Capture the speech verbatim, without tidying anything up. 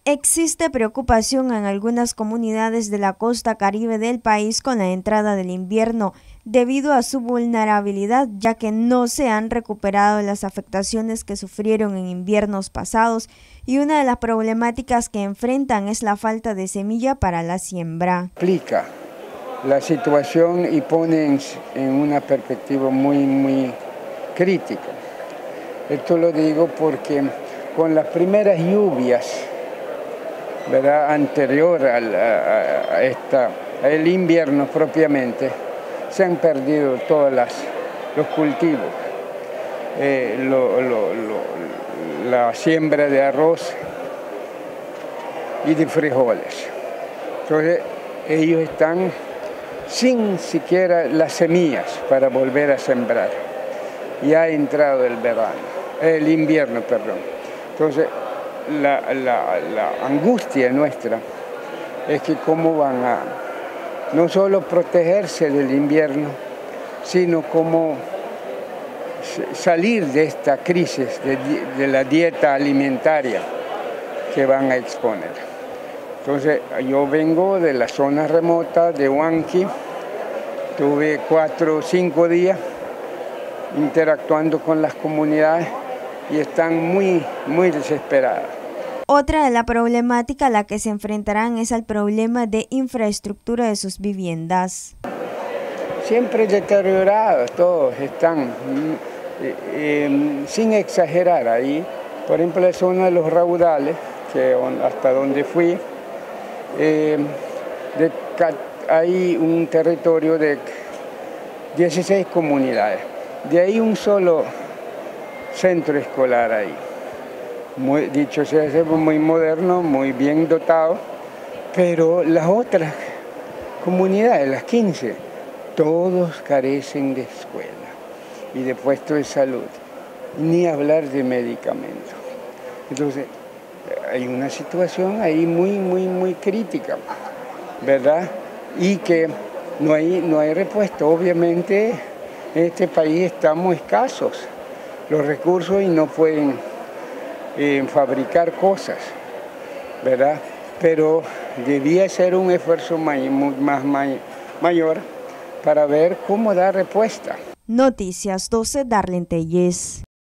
Existe preocupación en algunas comunidades de la costa caribe del país con la entrada del invierno debido a su vulnerabilidad, ya que no se han recuperado las afectaciones que sufrieron en inviernos pasados y una de las problemáticas que enfrentan es la falta de semilla para la siembra. Explica la situación y pone en, en una perspectiva muy, muy crítica. Esto lo digo porque con las primeras lluvias, ¿verdad?, anterior al, a, a esta, a el invierno propiamente, se han perdido todos los cultivos, eh, lo, lo, lo, la siembra de arroz y de frijoles. Entonces ellos están sin siquiera las semillas para volver a sembrar. Ya ha entrado el verano, el invierno, perdón. Entonces La, la, la angustia nuestra es que cómo van a no solo protegerse del invierno, sino cómo salir de esta crisis de, de la dieta alimentaria que van a exponer. Entonces yo vengo de la zona remota de Huanqui, tuve cuatro o cinco días interactuando con las comunidades y están muy, muy desesperadas. Otra de la problemática a la que se enfrentarán es el problema de infraestructura de sus viviendas. Siempre deteriorados, todos están, eh, eh, sin exagerar ahí. Por ejemplo, la zona de los raudales, que hasta donde fui, eh, de, hay un territorio de dieciséis comunidades. De ahí un solo centro escolar ahí. Muy, dicho sea, muy moderno, muy bien dotado, pero las otras comunidades, las quince, todos carecen de escuela y de puesto de salud, ni hablar de medicamentos. Entonces, hay una situación ahí muy, muy, muy crítica, ¿verdad? Y que no hay, no hay respuesta. Obviamente, en este país estamos escasos los recursos y no pueden eh, fabricar cosas, ¿verdad? Pero debía ser un esfuerzo may, más may, mayor para ver cómo dar respuesta. Noticias doce, Darlene Tellez.